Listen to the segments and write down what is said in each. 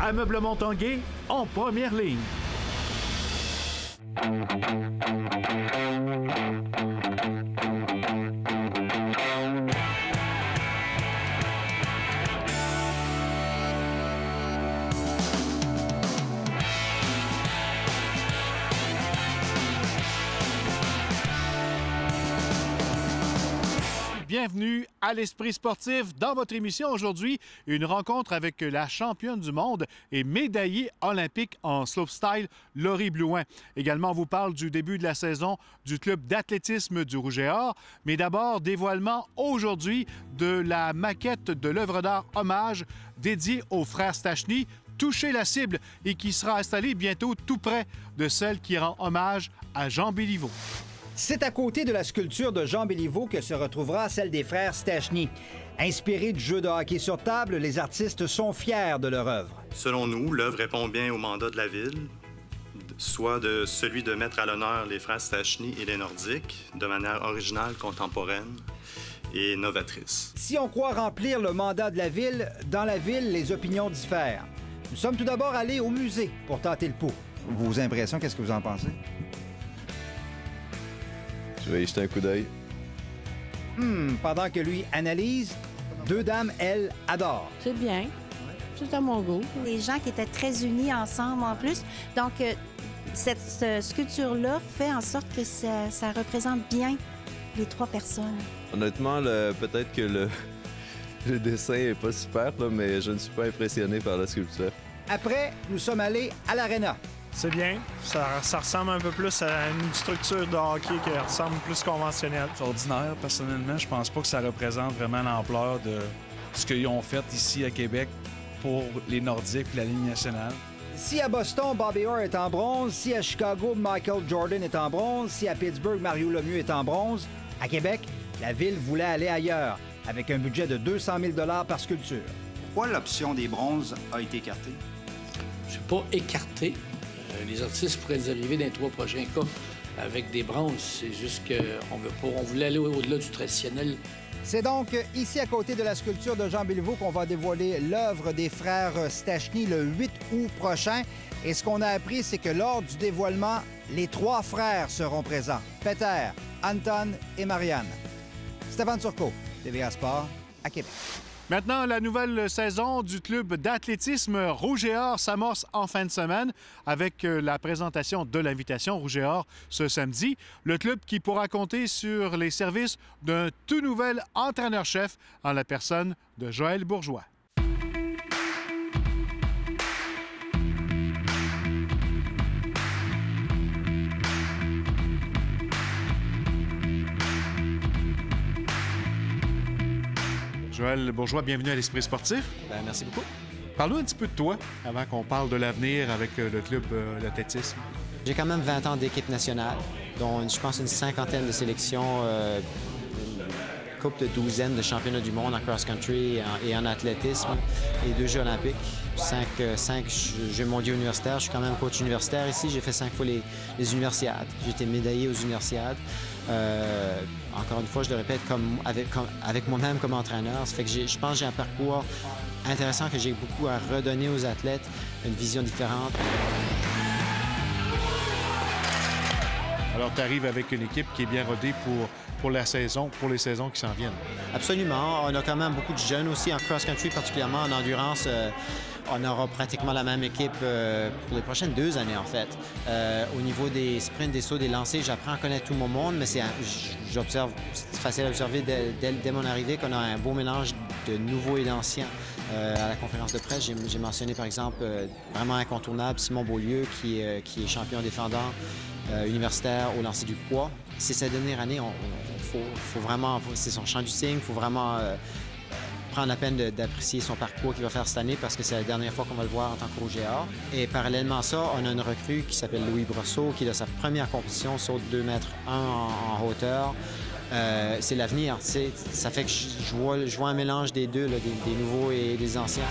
Ameublement Tanguay en première ligne. Bienvenue à l'Esprit sportif. Dans votre émission aujourd'hui, une rencontre avec la championne du monde et médaillée olympique en slopestyle, Laurie Blouin. Également, on vous parle du début de la saison du club d'athlétisme du Rouge et Or. Mais d'abord, dévoilement aujourd'hui de la maquette de l'œuvre d'art hommage dédiée aux frères Stachny, Toucher la cible, et qui sera installée bientôt tout près de celle qui rend hommage à Jean Béliveau. C'est à côté de la sculpture de Jean Béliveau que se retrouvera celle des frères Stachny. Inspirés du jeu de hockey sur table, les artistes sont fiers de leur œuvre. Selon nous, l'œuvre répond bien au mandat de la ville, soit de celui de mettre à l'honneur les frères Stachny et les Nordiques de manière originale, contemporaine et novatrice. Si on croit remplir le mandat de la ville, dans la ville, les opinions diffèrent. Nous sommes tout d'abord allés au musée pour tenter le pouls. Vos impressions, qu'est-ce que vous en pensez? Je vais y jeter un coup d'œil. Pendant que lui analyse, deux dames, elles, adorent. C'est bien. C'est à mon goût. Des gens qui étaient très unis ensemble en plus. Donc, cette sculpture-là fait en sorte que ça représente bien les trois personnes. Honnêtement, peut-être que le dessin est pas super, là, mais je ne suis pas impressionné par la sculpture. Après, nous sommes allés à l'aréna. C'est bien. Ça ressemble un peu plus à une structure de hockey qui ressemble plus conventionnelle. C'est ordinaire, personnellement. Je pense pas que ça représente vraiment l'ampleur de ce qu'ils ont fait ici à Québec pour les Nordiques et la Ligue nationale. Si à Boston, Bobby Orr est en bronze, si à Chicago, Michael Jordan est en bronze, si à Pittsburgh, Mario Lemieux est en bronze, à Québec, la ville voulait aller ailleurs, avec un budget de 200 000 $ par sculpture. Pourquoi l'option des bronzes a été écartée? C'est pas écarté. Les artistes pourraient arriver dans les 3 prochains cas avec des bronzes. C'est juste qu'on voulait aller au-delà du traditionnel. C'est donc ici, à côté de la sculpture de Jean Béliveau, qu'on va dévoiler l'œuvre des frères Stachny le 8 août prochain. Et ce qu'on a appris, c'est que lors du dévoilement, les 3 frères seront présents. Peter, Anton et Marianne. Stéphane Turcot, TVA Sport, à Québec. Maintenant, la nouvelle saison du club d'athlétisme Rouge et Or s'amorce en fin de semaine avec la présentation de l'invitation Rouge et Or ce samedi. Le club qui pourra compter sur les services d'un tout nouvel entraîneur-chef en la personne de Joël Bourgeois. Joël Bourgeois, bienvenue à l'Esprit sportif. Merci beaucoup. Parle-nous un petit peu de toi avant qu'on parle de l'avenir avec le club d'athlétisme. J'ai quand même 20 ans d'équipe nationale, dont je pense une 50aine de sélections, une couple de douzaines de championnats du monde en cross-country et en athlétisme et 2 Jeux olympiques. 5 Jeux mondiaux universitaires. Je suis quand même coach universitaire ici. J'ai fait 5 fois les universiades. J'ai été médaillé aux universiades. Encore une fois, je le répète, avec moi-même comme entraîneur. Ça fait que je pense que j'ai un parcours intéressant, que j'ai beaucoup à redonner aux athlètes, une vision différente. Alors, tu arrives avec une équipe qui est bien rodée pour la saison, pour les saisons qui s'en viennent. Absolument. On a quand même beaucoup de jeunes aussi en cross-country, particulièrement en endurance. On aura pratiquement la même équipe pour les prochaines 2 années, en fait. Au niveau des sprints, des sauts, des lancers, j'apprends à connaître tout mon monde, mais c'est facile à observer dès mon arrivée qu'on a un beau mélange de nouveaux et d'anciens. À la conférence de presse, j'ai mentionné, par exemple, vraiment incontournable, Simon Beaulieu, qui est champion défendant universitaire au lancer du poids. C'est sa dernière année, faut vraiment, c'est son champ du signe, il faut vraiment prendre la peine d'apprécier son parcours qu'il va faire cette année parce que c'est la dernière fois qu'on va le voir en tant que Rouge et Or. Et parallèlement à ça, on a une recrue qui s'appelle Louis Brosseau, qui a sa première compétition, saute 2,1 m en hauteur. C'est l'avenir. Ça fait que je vois un mélange des deux, là, des nouveaux et des anciens.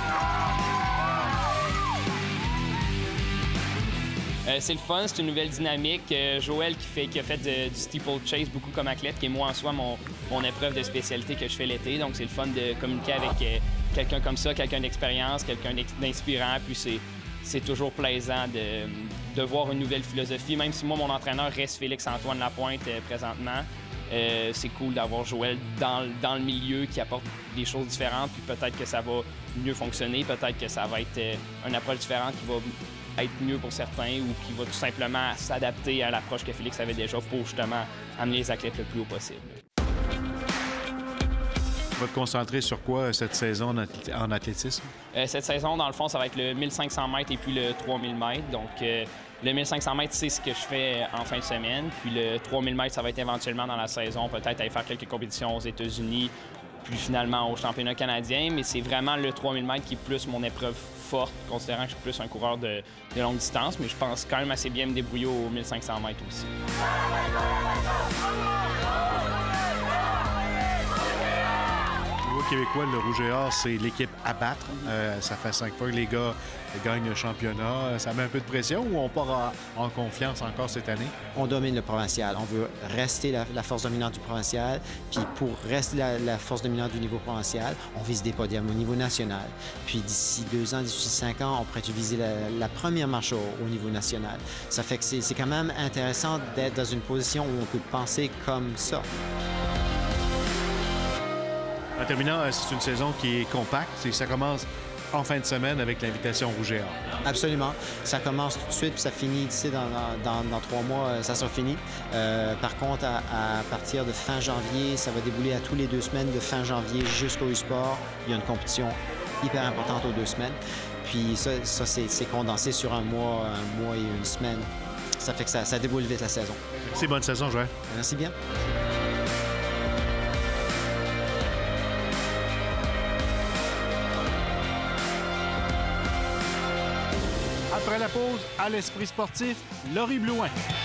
C'est le fun, c'est une nouvelle dynamique. Joël qui a fait du steeplechase beaucoup comme athlète, qui est moi en soi mon épreuve de spécialité que je fais l'été. Donc c'est le fun de communiquer quelqu'un comme ça, quelqu'un d'expérience, quelqu'un d'inspirant, puis c'est toujours plaisant de voir une nouvelle philosophie. Même si moi, mon entraîneur reste Félix-Antoine Lapointe présentement, c'est cool d'avoir Joël dans le milieu qui apporte des choses différentes, puis peut-être que ça va mieux fonctionner, peut-être que ça va être une approche différente qui va être mieux pour certains ou qui va tout simplement s'adapter à l'approche que Félix avait déjà pour justement amener les athlètes le plus haut possible. Tu vas te concentrer sur quoi cette saison en athlétisme? Cette saison, dans le fond, ça va être le 1500 mètres et puis le 3000 mètres. Donc, le 1500 mètres, c'est ce que je fais en fin de semaine. Puis le 3000 mètres, ça va être éventuellement dans la saison, peut-être aller faire quelques compétitions aux États-Unis, puis finalement au championnat canadien. Mais c'est vraiment le 3000 mètres qui est plus mon épreuve forte, considérant que je suis plus un coureur de longue distance. Mais je pense quand même assez bien me débrouiller au 1500 mètres aussi. Québécois, le Rouge et Or, c'est l'équipe à battre. Ça fait 5 fois que les gars gagnent le championnat. Ça met un peu de pression ou on part en confiance encore cette année? On domine le provincial. On veut rester la force dominante du provincial. Puis pour rester la force dominante du niveau provincial, on vise des podiums au niveau national. Puis d'ici 2 ans, d'ici 5 ans, on pourrait viser la première marche au niveau national. Ça fait que c'est quand même intéressant d'être dans une position où on peut penser comme ça. En terminant, c'est une saison qui est compacte et ça commence en fin de semaine avec l'invitation Rouge et Or. Absolument. Ça commence tout de suite puis ça finit d'ici dans 3 mois, ça sera fini. Par contre, à partir de fin janvier, ça va débouler à tous les 2 semaines, de fin janvier jusqu'au U-Sport. Il y a une compétition hyper importante aux 2 semaines. Puis ça c'est condensé sur un mois et 1 semaine. Ça fait que ça déboule vite la saison. C'est bonne saison, Joël. Merci bien. Après la pause, à l'Esprit sportif, Laurie Blouin.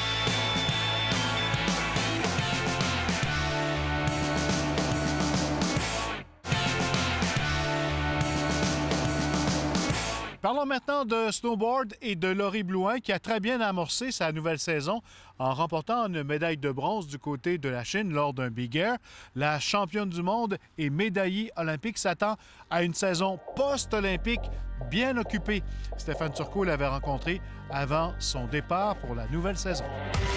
Parlons maintenant de snowboard et de Laurie Blouin qui a très bien amorcé sa nouvelle saison en remportant une médaille de bronze du côté de la Chine lors d'un Big Air. La championne du monde et médaillée olympique s'attend à une saison post-olympique bien occupée. Stéphane Turcot l'avait rencontré avant son départ pour la nouvelle saison.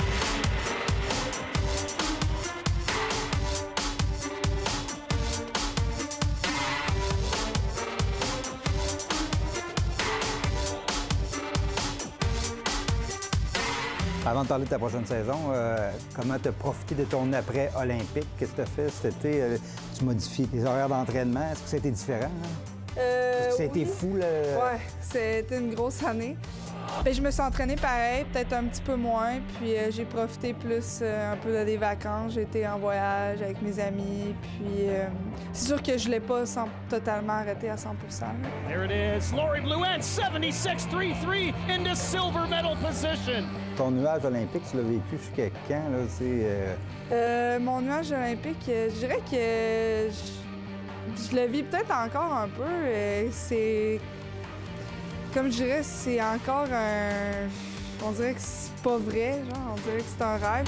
Avant de parler de ta prochaine saison, comment tu as profité de ton après-olympique? Qu'est-ce que tu as fait cet été? Tu modifies tes horaires d'entraînement. Est-ce que ça a été différent? Est-ce que ça a été fou? Oui, c'était une grosse année. Bien, je me suis entraînée pareil, peut-être un petit peu moins. Puis j'ai profité plus un peu des vacances. J'ai été en voyage avec mes amis. Puis c'est sûr que je ne l'ai pas totalement arrêté à 100 There it is. Laurie Blouin, 76.33 in the silver medal position. Ton nuage olympique, tu l'as vécu jusqu'à quand? Là, mon nuage olympique, je dirais que je le vis peut-être encore un peu. C'est... Comme je dirais, c'est encore un... On dirait que c'est pas vrai, genre. On dirait que c'est un rêve.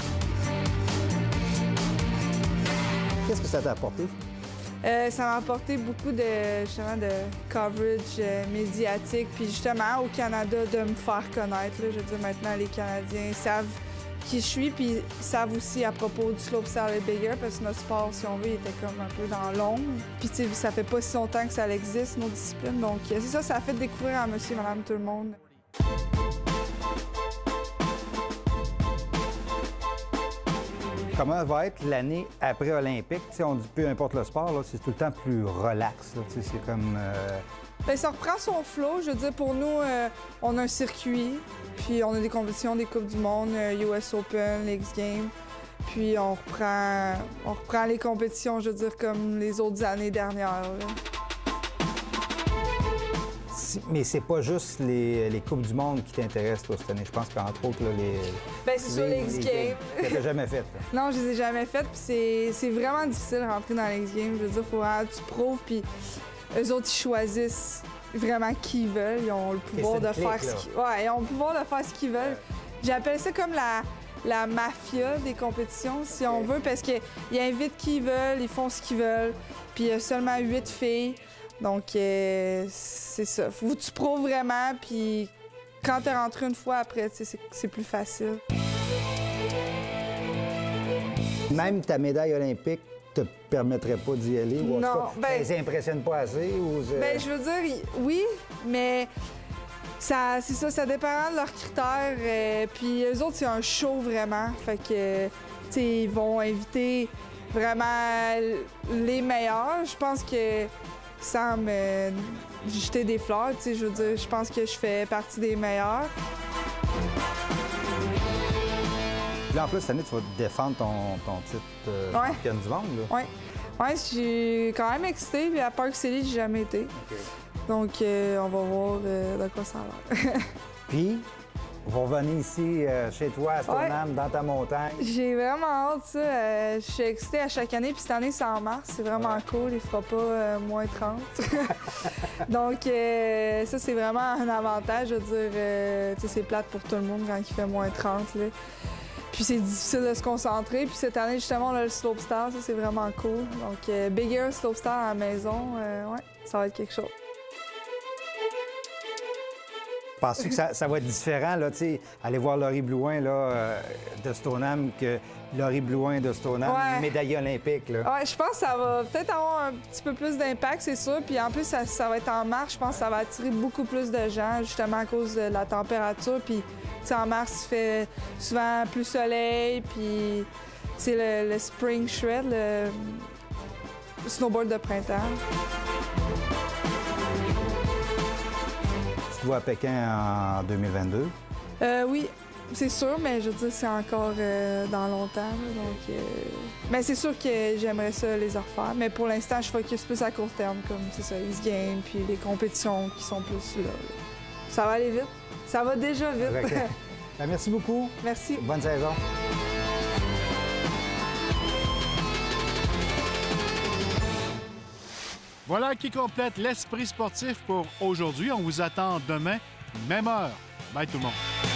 Qu'est-ce que ça t'a apporté? Ça m'a apporté beaucoup de coverage médiatique. Puis justement, au Canada, de me faire connaître. Là. Je veux dire, maintenant, les Canadiens savent qui je suis, puis ils savent aussi à propos du slopestyle Big Air, parce que notre sport, si on veut, il était comme un peu dans l'ombre. Puis tu sais, ça fait pas si longtemps que ça existe, nos disciplines. Donc c'est ça, ça a fait découvrir à monsieur et madame tout le monde. Comment va être l'année après-olympique? On dit peu importe le sport, là, c'est tout le temps plus relax. C'est comme... Bien, ça reprend son flow. Je veux dire, pour nous, on a un circuit, puis on a des compétitions, des Coupes du Monde, US Open, les X-Games. Puis on reprend les compétitions, je veux dire, comme les autres années dernières. Là. Mais c'est pas juste les Coupes du Monde qui t'intéressent, toi, cette année. Je pense qu'entre autres, là, Bien, c'est sûr, les X-Games. Tu l'as jamais fait. Non, je les ai jamais faites, puis c'est vraiment difficile de rentrer dans les X-Games. Je veux dire, il faut vraiment que tu prouves, puis eux autres, ils choisissent vraiment qui ils veulent. Ils ont le pouvoir de faire ils ont le pouvoir de faire ce qu'ils veulent. J'appelle ça comme la mafia des compétitions, si on veut, parce qu'ils invitent qui ils veulent, ils font ce qu'ils veulent. Puis il y a seulement 8 filles. Donc, c'est ça. Faut que tu prouves vraiment, puis quand tu es rentré une fois après, c'est plus facile. Même ta médaille olympique te permettrait pas d'y aller? Ou en tout Non, cas, ben... ça les impressionne pas assez? Ou ben, je veux dire, oui, mais c'est ça, ça dépend de leurs critères. Puis eux autres, c'est un show vraiment. Fait que, tu sais, ils vont inviter vraiment les meilleurs. Je pense que sans me jeter des fleurs, tu sais, je veux dire, je pense que je fais partie des meilleurs. Là, en plus, cette année, tu vas défendre ton titre championne du monde. Oui. Ouais, je suis quand même excitée. Puis à Park City, j'ai jamais été. Okay. Donc, on va voir de quoi ça a l'air. Puis, vous revenez ici chez toi à Stoneham, dans ta montagne. J'ai vraiment hâte, ça. Je suis excitée à chaque année. Puis cette année, c'est en mars. C'est vraiment cool. Il fera pas moins 30. Donc, ça, c'est vraiment un avantage. Je veux dire, tu sais, c'est plate pour tout le monde quand il fait moins 30. Là. Puis c'est difficile de se concentrer. Puis cette année, justement, on a le slopestyle, ça, c'est vraiment cool. Donc, Big Air slopestyle à la maison, ouais, ça va être quelque chose. Penses-tu que ça va être différent, là, tu sais, aller voir Laurie Blouin, là, de Stoneham, que Laurie Blouin de Stoneham, médaillée olympique, là? Ouais, je pense que ça va peut-être avoir un petit peu plus d'impact, c'est sûr. Puis en plus, ça va être en mars, je pense que ça va attirer beaucoup plus de gens, justement à cause de la température. Puis, tu sais, en mars, il fait souvent plus soleil, puis c'est le spring shred, le snowboard de printemps. Tu vas à Pékin en 2022? Oui, c'est sûr, mais je veux dire, c'est encore dans longtemps. Donc, mais c'est sûr que j'aimerais ça les refaire. Mais pour l'instant, je focus plus à court terme, comme c'est ça, X Games, puis les compétitions qui sont plus là. Ça va aller vite. Ça va déjà vite. Okay. Ben, merci beaucoup. Merci. Bonne saison. Voilà qui complète l'esprit sportif pour aujourd'hui. On vous attend demain, même heure. Bye tout le monde.